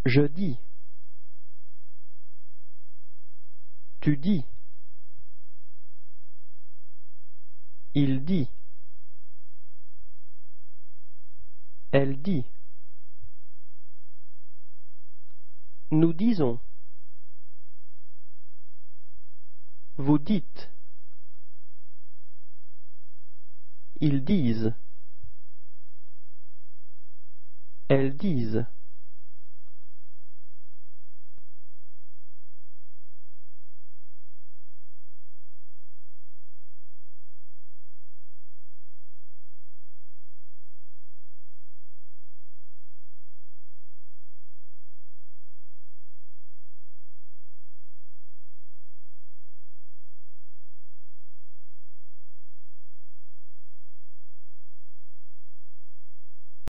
Je dis. Tu dis. Il dit. Elle dit. Nous disons. Vous dites. Ils disent. Elles disent.